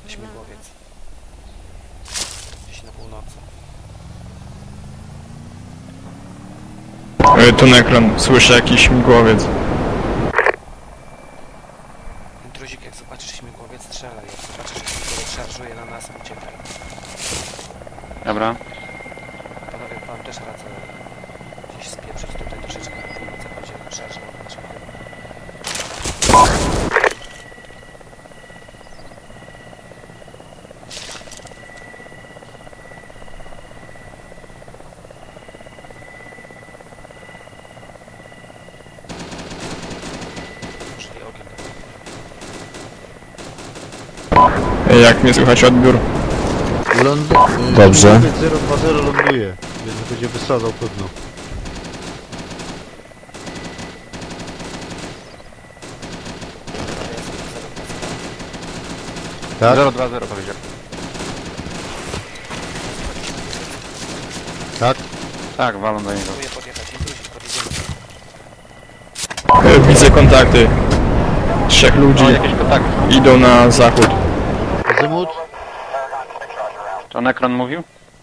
Śmigłowiec. Gdzieś na północy. Tu na ekran słyszę jakiś śmigłowiec. Intruzik, jak zobaczysz śmigłowiec, strzelaj. Jak zobaczysz, że śmigłowiec szarżuje na nas, uciekaj. Dobra. Panowie, wam też radzę gdzieś spieprzyć tutaj troszeczkę na północy, będzie szarżował na naszym kierunku. Poszli ogień. Jak mnie słychać odbiór? Dobrze. 020 ląduje, więc będzie wysadzał pewno. Tak? 020 powiedział. Tak? Tak, walą do niego. Próbuję podjechać, intruzik, podjedziemy. Widzę kontakty. 3 ludzi O, jakieś kontakty. idą na zachód. Azymut? To Necron mówił?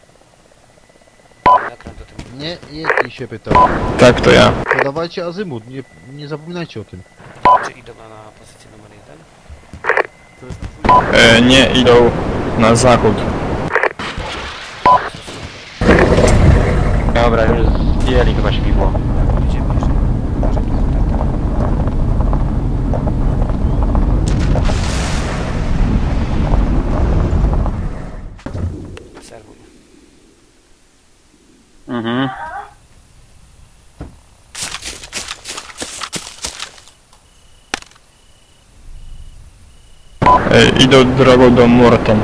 Ekran do tym. Nie, Yeti się pytał. Tak, to ja. Podawajcie azymut, nie zapominajcie o tym. Czy idą na pozycję numer 1? Nie, idą na zachód. Dobra, już zdjęli chyba śmigło. Idziemy jeszcze. Uważaj tu kontakty. Obserwuj. Mhm. Idą drogą do Morton.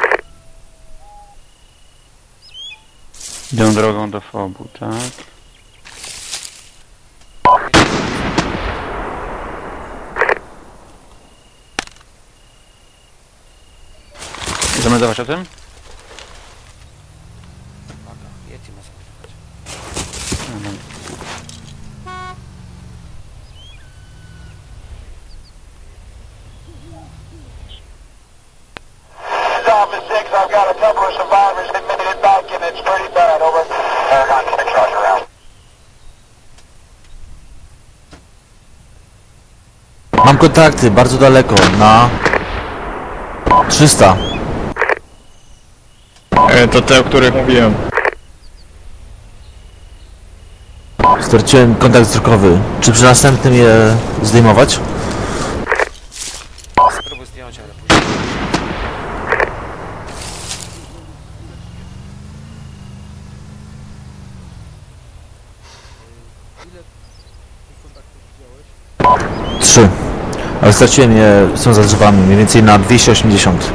Idą drogą do Fobu, tak? Chcemy zobaczyć o tym? Uwaga, Yeti ma zamykać. Mhm. Alpha 6, I've got a couple of survivors that made it back and it's pretty bad, over. Paragon 6, roger out. Mam kontakty, bardzo daleko, na 300. To te, o których mówiłem. Straciłem kontakt wzrokowy. Czy przy następnym je zdejmować? Spróbuj zdjąć, ale później. Trzy. Ale straciłem je, są za drzewami, mniej więcej na 280.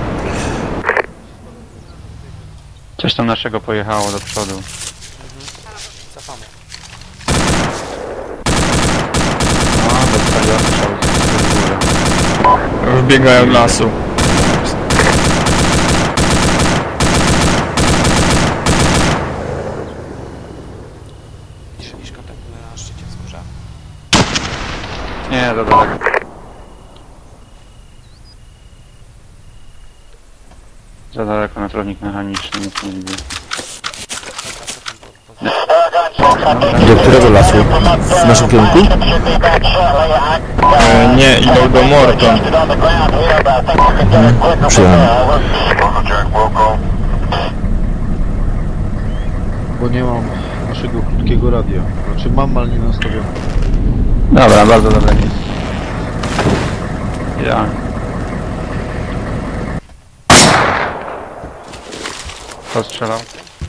Coś tam naszego pojechało do przodu. Cofamy. No, dostali ostrzał z góry. Wbiegają do lasu. Niż kontakt na szczycie wzgórza. Nie, za daleko. Za daleko na trawnik mechaniczny, nic nie widzę. Dobra, cofam pod pozycję. Paragon 6, Do którego lasu? W naszym kierunku? should be back shortly. Nie, idą do Morton. On the ground here, but I think we can get it quicker from Przyjąłem. there, over. Jack, Wilco. Bo nie mam naszego krótkiego radia. Znaczy mam, ale nie nastawione. Dobra, bardzo dobre miejsce. Idealnie. Kto strzelał?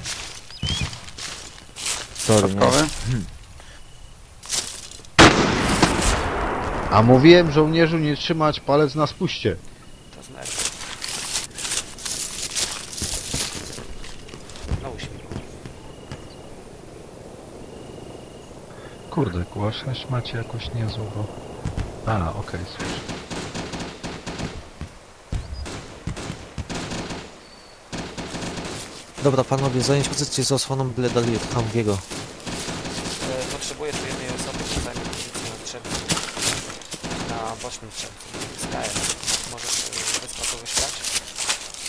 Sorry, nie. Środkowy? A mówiłem żołnierzu nie trzymać palec na spuście. To z nerwy. No uśmiech. Kurde, głośność macie jakoś niezłą, bo... A, okej, słyszę. Dobra, panowie, zająć pozycję z osłoną byle dalej od Humvee'ego. Potrzebuję tu jednej osoby, która zajmie pozycję na drzewcu. Na bocznym drzewcu. Skyem. Możesz wyspa kogoś brać?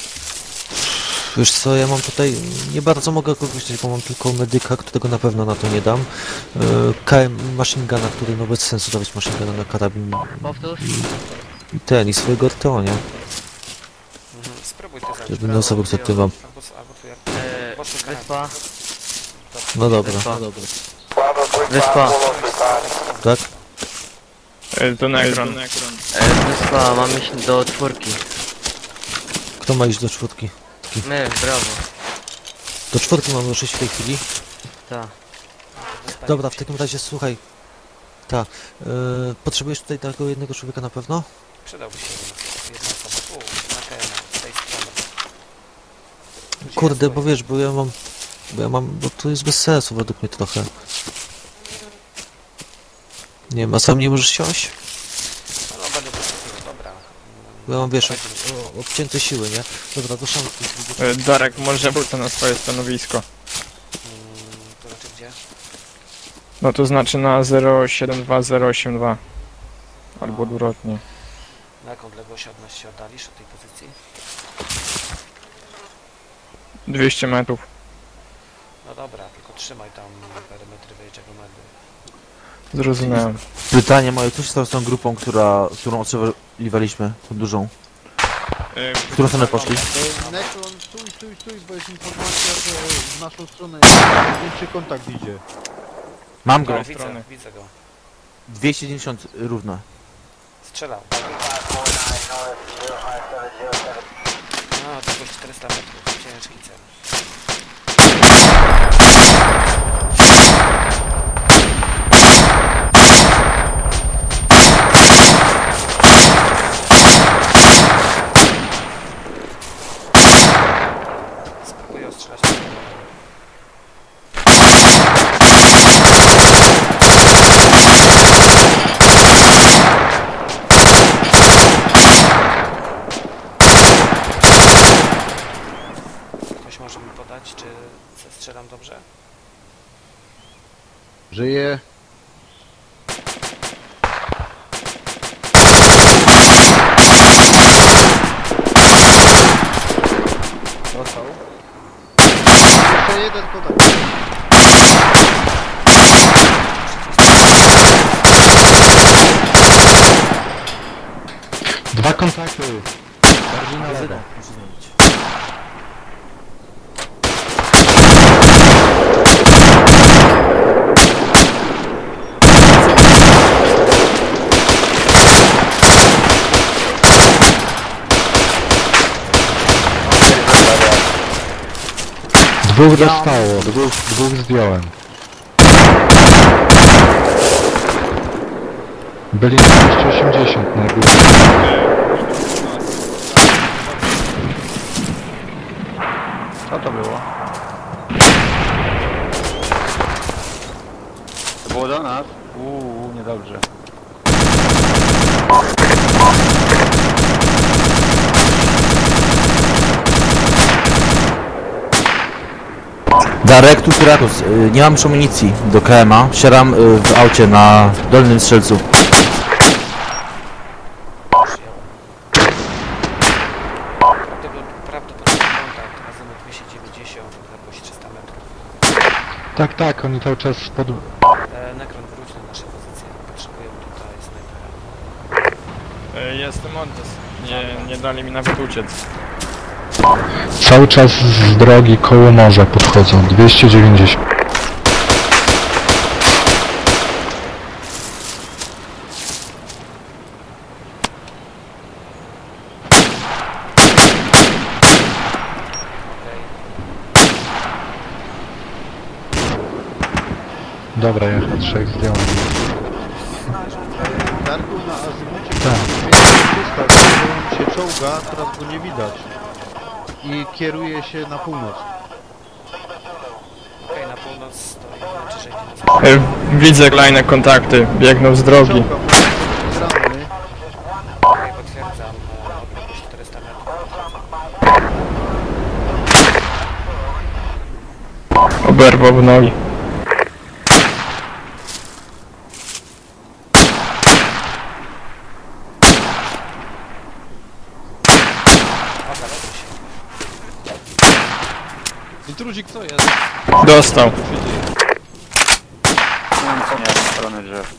Wiesz co, ja mam tutaj, nie bardzo mogę kogoś dać, bo mam tylko medyka, którego na pewno na to nie dam. KM machine guna, który no bez sensu dawać machine guna na karabin. Powtórz. I ten, i swojego Arteonia. Spróbuj to zabić. Żeby na sobie kto mam. Albo tu jak... Wyspa. No dobra, Wyspa. no dobra. Wyspa. Tak? To Necron. Wyspa, mamy iść do 4. Kto ma iść do 4? My, brawo. Do 4 mamy ruszyć w tej chwili. Tak. Dobra, w takim razie słuchaj. Tak. Potrzebujesz tutaj tego jednego człowieka na pewno? Przydałby się jedna osoba. Tu, na KM, z tej strony. Kurde, bo wiesz, bo to jest bez sensu według mnie trochę. Nie wiem, a sam nie możesz siąść? No, będę to dobra. Bo ja mam, wiesz, obcięte siły, nie? Dobra, ruszamy w tej chwili. Darek, może wrócę na swoje stanowisko. To znaczy gdzie? No to znaczy na 072082. Albo odwrotnie. Na jaką odległość od nas się oddalisz od tej pozycji? 200 metrów. No dobra, tylko trzymaj tam perymetry wyjścia medy. Zrozumiałem. Pytanie moje, co się stało z tą grupą, którą odstrzeliwaliśmy, tą dużą? W którą stronę poszli? Necron, stój, bo jest informacja, że w naszą stronę większy kontakt idzie. Mam go. No, widzę go. 290 równo. Strzelał. No, odległość 400 metrów. Ciężki cel. Spróbuję ostrzelać. Ktoś może mi podać, czy strzelam dobrze? Żyje. Dostał. Jeszcze jeden kontakt. Dwa kontakty. Bardziej na lewo. Muszę zmienić. Dwóch dostało, dwóch zdjąłem. Byli na 280 na górze. Co to było? To było do nas? Niedobrze. Darek, tu Syrakus, nie mam już amunicji do KM-a. Siadam w aucie na dolnym strzelcu. Tego prawdopodobnie kontakt azymut 290, odległość 300 metrów. Tak, oni cały czas Necron, wróć na nasze pozycje. Potrzebuję tutaj snajpera. Jestem Montes. Nie dali mi nawet uciec. cały czas z drogi koło morza podchodzą. 290. Dobra, ja chyba trzech zdjąłem. Darku na azymucie Tak. przystaw, on się czołga, teraz go nie widać. I kieruje się na północ. Okej, na północ stoi, znaczy, że idzie na Widzę kolejne kontakty. Biegną z drogi. Czołga mu się z ramy. Okej, potwierdzam, odległość 400 metrów. Oberwał w nogi. O, zależy się. Intruzik, co jest? Dostał. Co tu się dzieje? Nie, spalone drzew.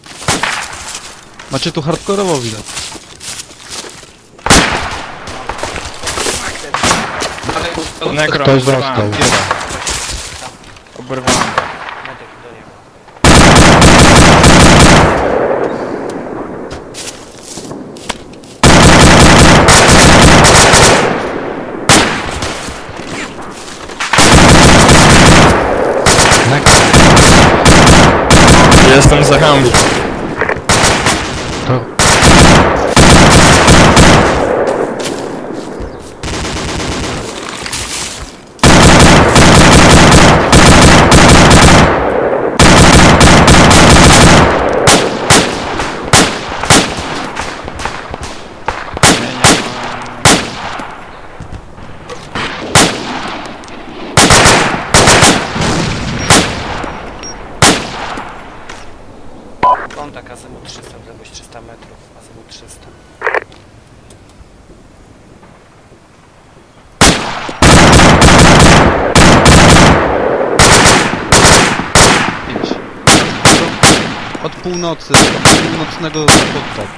Macie tu hardkorowo widać. Nekron Ktoś oberwany. został. Oberwany. Medyk do niego. Jestem za Humvee. To Kontakt azymut 300, odległość 300 metrów. Azymut 300. Idź. Od północy, od północnego spotka.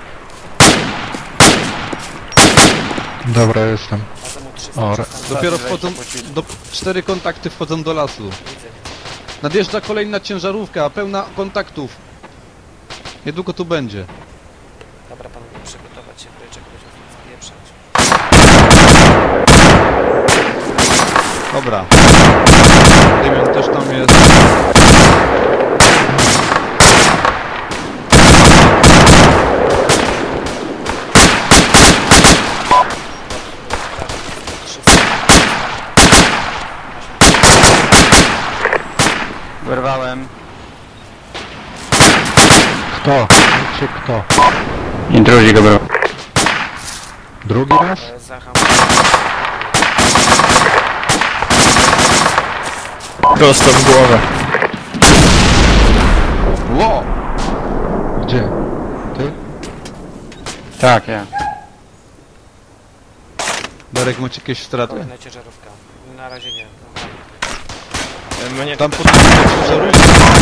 dobra, jestem. Azymut 300. O, 300 metrów. Dopiero wchodzą, 4 kontakty wchodzą do lasu. Widzę. Nadjeżdża kolejna ciężarówka, pełna kontaktów. Niedługo tu będzie. Dobra, panowie, przygotować się, bryczek będzie spieprzać. Dobra. Damian też tam jest. Wyrwałem. Kto? Mówcie kto? Intruzik oberwał. Drugi raz? Zaham. Dostał w głowę. Ło! Gdzie? Ty? Tak, ja. Darek, macie jakieś straty? Kolejna ciężarówka. Na razie nie. Mnie Tam to pod ciężarówką.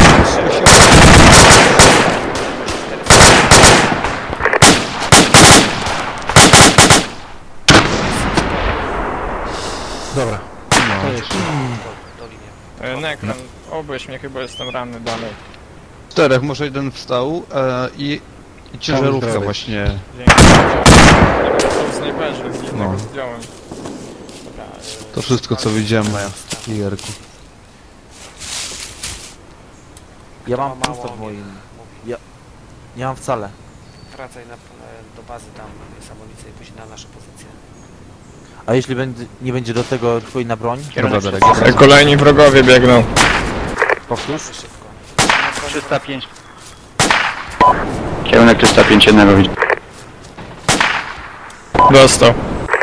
Dobra. To jest. Do linii. Nekron, obejść mnie, chyba jestem ranny dalej. 4, może jeden wstał i ciężarówka zdrowy. właśnie. Dzięki. To snajperzy, z jednego No. zdjąłem. Dobra, To wszystko co widziałem na Jerku. Ja mam mało pusto w moim. mówi. Nie mam wcale. Wracaj do bazy, tam jest amunicja i później na nasze pozycje. A jeśli nie będzie do tego twojej broń? Dobra, Darek. Kolejni wrogowie biegną. Powtórz? Bardzo szybko. 305. Kierunek 305 jednego widzę. Dostał.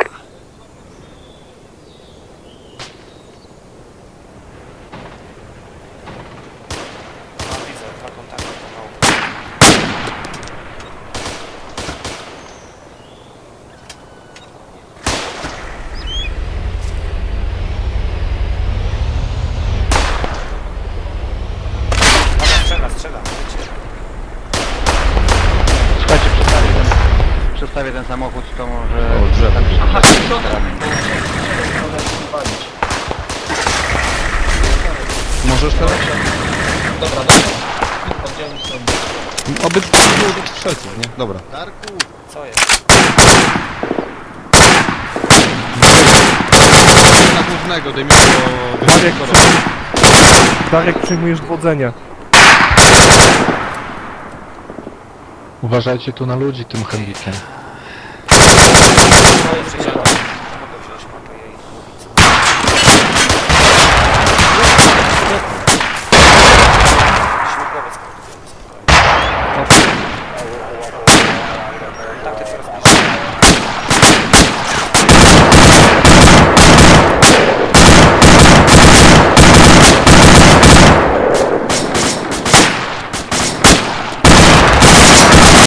Widzę, 2 kontakty pomału. Dobra, strzela, wiecie. Słuchajcie, przestawię ten samochód, to może... O, drzewo. Możesz teraz? Obydwu było do trzecich, nie? Dobra. Darku! Co jest? Na głównego, daj mi do... Darek, przyjmujesz dowodzenie. Uważajcie tu na ludzi tym chemikiem. Co jest?